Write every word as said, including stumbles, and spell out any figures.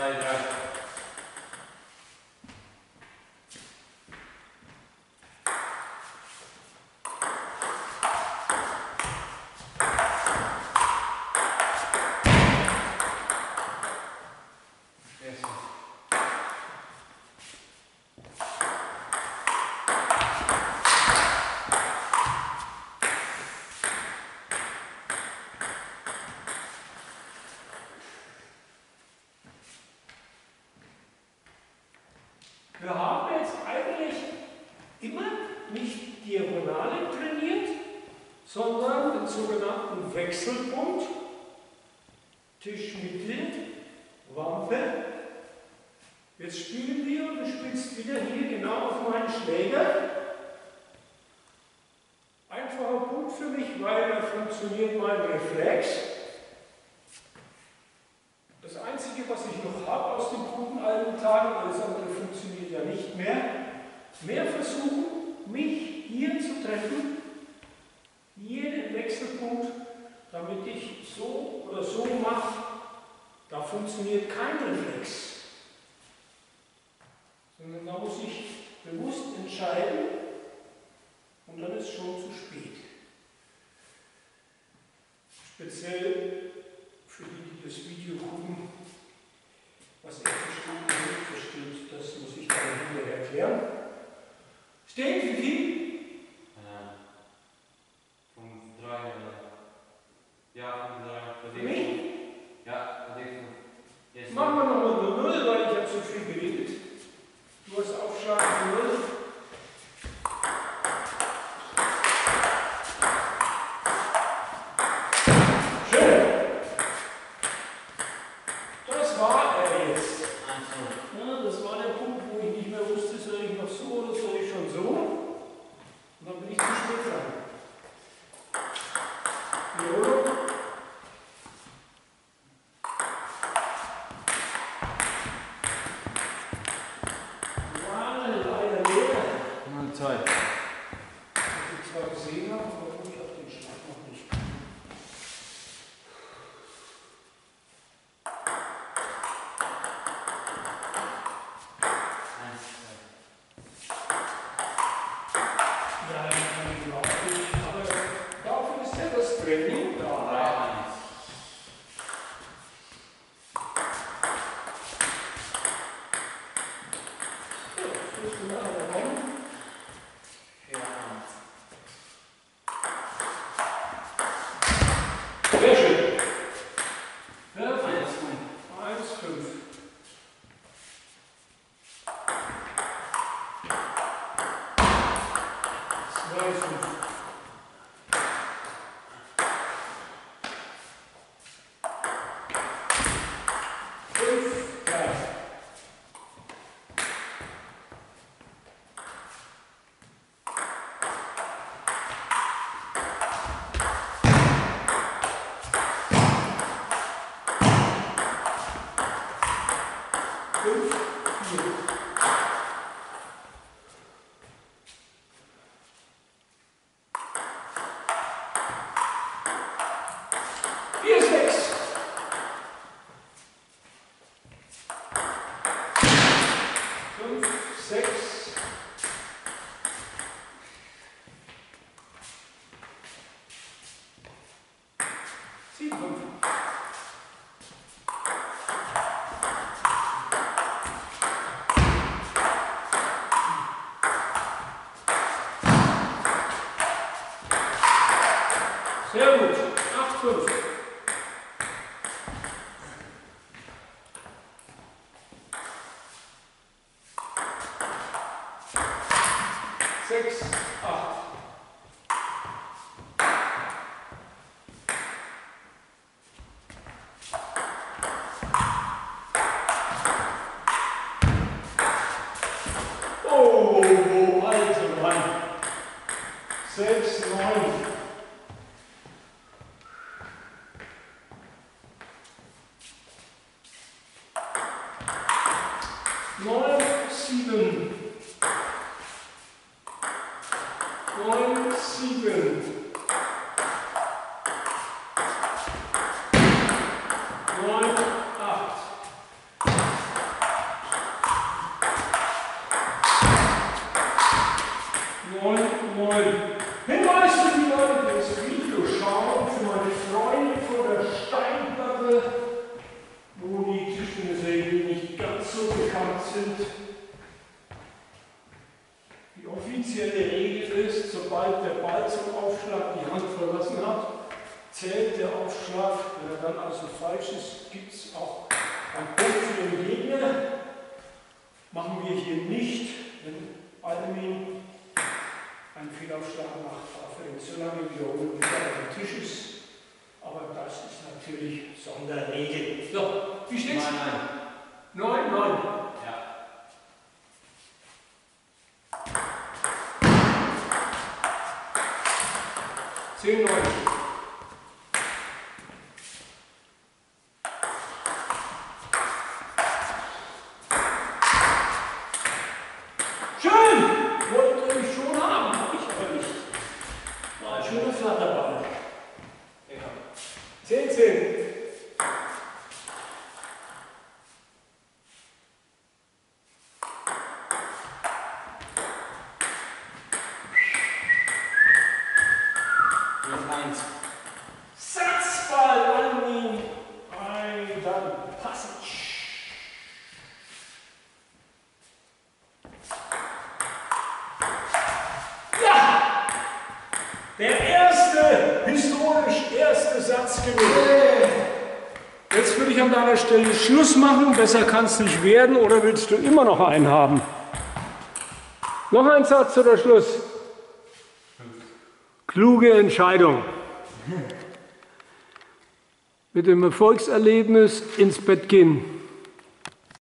zwei, drei. Wir haben jetzt eigentlich immer nicht Diagonale trainiert, sondern den sogenannten Wechselpunkt, Tischmitte, Wampe. Jetzt spielen wir und du spielst wieder hier genau auf meinen Schläger. Einfacher Punkt für mich, weil da funktioniert mein Reflex. Das Einzige, was ich noch habe aus den guten alten Tagen, alles andere funktioniert ja nicht mehr, mehr versuchen, mich hier zu treffen, jeden Wechselpunkt, damit ich so oder so mache, da funktioniert kein Reflex. Sondern da muss ich bewusst entscheiden und dann ist schon zu spät. Speziell für die, die das Video gucken, was er versteht und nicht versteht, das muss ich dann hinterher erklären. Steht wie viel? Ja. fünf, drei, ja, fünf, drei. Für mich? Ja, jetzt. Machen wir nochmal nur null, weil ich habe so viel geredet. Du hast Aufschlag null. Sehr schön. eins, fünf. zwei, fünf. fünf, drei. fünf, vier. vier, sechs. fünf, sechs. sieben, fünf. Sehr gut. acht, fünf. sechs, acht. Oh, oh, alter Mann. sechs, neun. neun, sieben. neun, sieben. neun, acht. Aufschlag die Hand verlassen hat, zählt der Aufschlag. Wenn er dann also falsch ist, gibt es auch einen Punkt für den Gegner. Machen wir hier nicht, wenn Almin einen Fehlaufschlag macht, darf er ihn so lange wiederholen, bis er auf dem Tisch ist. Aber das ist natürlich Sonderregel. So, wie steht's? Nein, nein. neun, neun. Ja. zehn, neun. Schön! Wollte ich schon haben, habe ich aber nicht. War ein schöner Flatterball. Ja. zehn, zehn. eins. Satzball, Almin. Ein, dann Passage. Ja! Der erste, historisch erste Satzgewinn. Jetzt würde ich an deiner Stelle Schluss machen. Besser kann es nicht werden. Oder willst du immer noch einen haben? Noch ein Satz oder Schluss? Kluge Entscheidung. Mit dem Erfolgserlebnis ins Bett gehen.